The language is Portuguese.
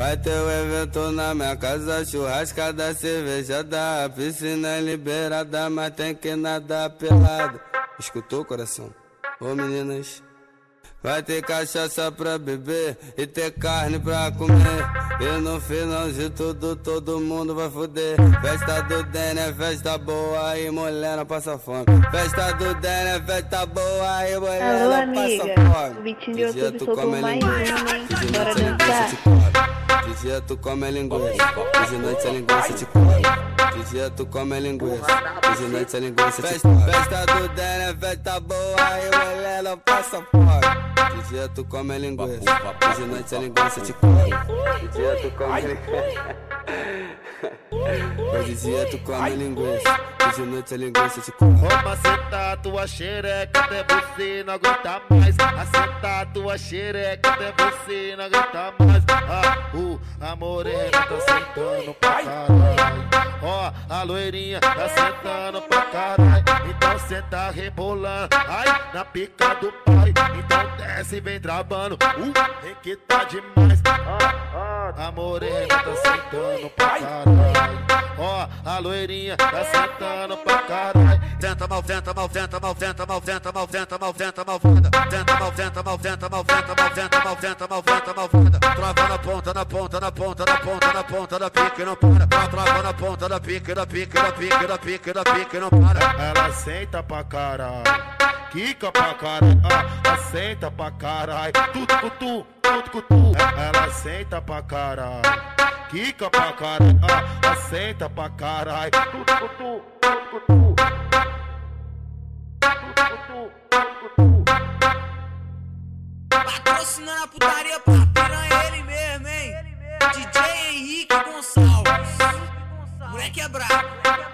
Vai ter um evento na minha casa, churrascada, cervejada, piscina liberada, mas tem que nadar pelado. Escutou, coração? Ô meninas, vai ter cachaça pra beber e ter carne pra comer. E no final de tudo, todo mundo vai foder. Festa do Den é festa boa e mulher não passa fome. Festa do Den é festa boa e mulher não passa fome. O Vitinho de YouTube soltou mais uma, hein? Bora dançar. De dia tu come linguiça, de noite a linguiça te come. De dia tu come linguiça, de noite a linguiça te come. Festa do Den é festa boa e mulher não passa fome. De dia tu come linguiça, de noite a linguiça te come. De dia tu come linguiça. De dia tu come linguiça, de noite a linguiça te come. Vamos acertar tua xereca até você não aguentar mais. Acertar tua xereca até você não aguentar mais. A morena tá sentando pra caralho. Ó, a loirinha tá sentando pra caralho. Então cê tá rebolando, ai, na pica do pai. Então desce e vem travando, vem que tá demais. A morena tá sentando pra caralho. Ó, a loirinha tá sentando pra caralho. Tenta mal, tenta mal, tenta mal, tenta mal, tenta mal, tenta mal, tenta mal, tenta mal, tenta mal, tenta mal, tenta mal, tenta mal, tenta mal, tenta mal, trava na ponta, na ponta, na ponta, na ponta, na ponta da pique, não para. Trava na ponta da pique, da pique, da pique, da pique, da pique, não para. Ela senta pra caralho, quica pra caralho, senta pra caralho, tudo cutu, tudo cutu. Ela senta pra caralho, quica pra caralho, senta pra caralho, tudo cutu, tudo cutu. Patrocinando a putaria pra piranha, ele mesmo, hein? DJ Henrique Gonçalves. Moleque é brabo.